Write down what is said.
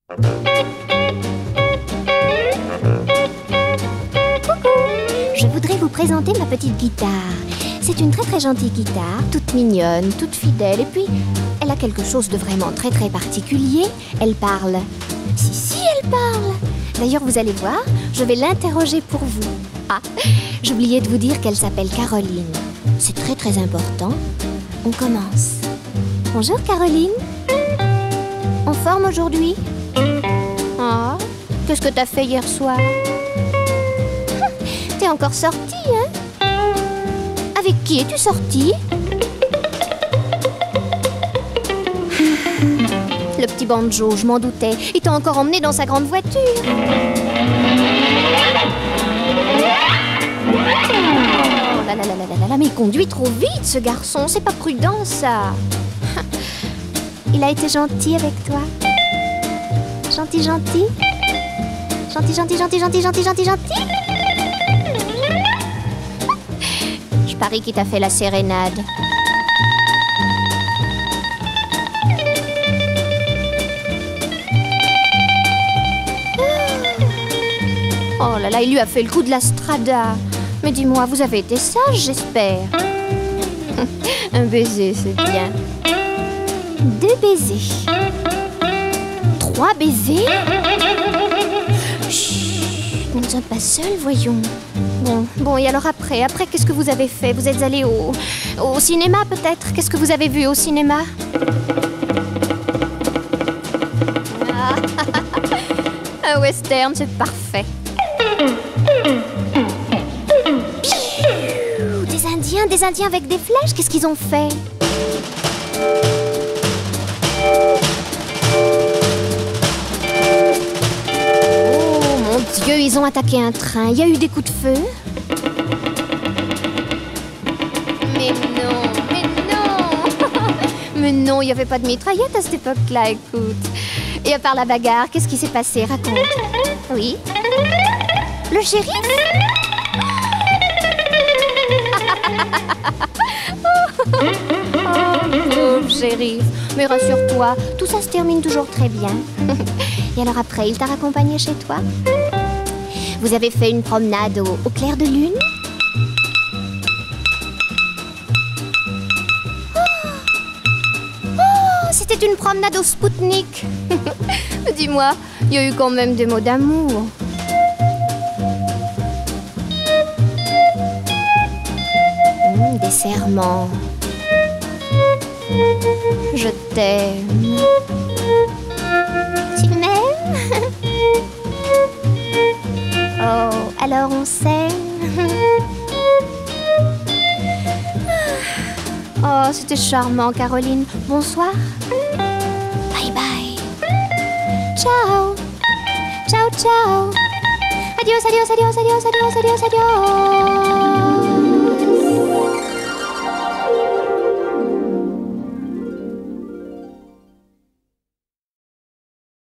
Je voudrais vous présenter ma petite guitare. C'est une très très gentille guitare, toute mignonne, toute fidèle. Et puis, elle a quelque chose de vraiment très très particulier. Elle parle. Si, elle parle. D'ailleurs, vous allez voir, je vais l'interroger pour vous. Ah, j'oubliais de vous dire qu'elle s'appelle Caroline. C'est très très important. On commence. Bonjour Caroline. En forme aujourd'hui? Ah, qu'est-ce que t'as fait hier soir? T'es encore sortie, hein? Avec qui es-tu sortie? Le petit banjo, je m'en doutais. Il t'a encore emmené dans sa grande voiture. Oh là là là là là, mais il conduit trop vite, ce garçon. C'est pas prudent, ça. Il a été gentil avec toi? Gentil, gentil? Gentil, gentil, gentil, gentil, gentil, gentil, gentil? Je parie qu'il t'a fait la sérénade. Oh là là, il lui a fait le coup de la strada. Mais dis-moi, vous avez été sage, j'espère. Un baiser, c'est bien. 2 baisers. 3 baisers. Chut, nous ne sommes pas seuls, voyons. Bon, et alors après, qu'est-ce que vous avez fait? Vous êtes allé au cinéma, peut-être? Qu'est-ce que vous avez vu au cinéma? Un western, c'est parfait. Des Indiens avec des flèches, qu'est-ce qu'ils ont fait? Oh mon Dieu, ils ont attaqué un train. Il y a eu des coups de feu? Mais non Mais non, il n'y avait pas de mitraillette à cette époque-là, écoute. Et à part la bagarre, qu'est-ce qui s'est passé? Raconte. Oui? Le shérif? Oh, shérif, mais rassure-toi, tout ça se termine toujours très bien. Et alors après, il t'a raccompagné chez toi? Vous avez fait une promenade au clair de lune? Oh, c'était une promenade au Spoutnik. Dis-moi, il y a eu quand même des mots d'amour. Des serments. Je t'aime. Tu m'aimes? Oh, alors on s'aime. Oh, c'était charmant, Caroline. Bonsoir. Bye bye. Ciao. Ciao, ciao. Adios, adios, adios, adios, adios, adios, adios.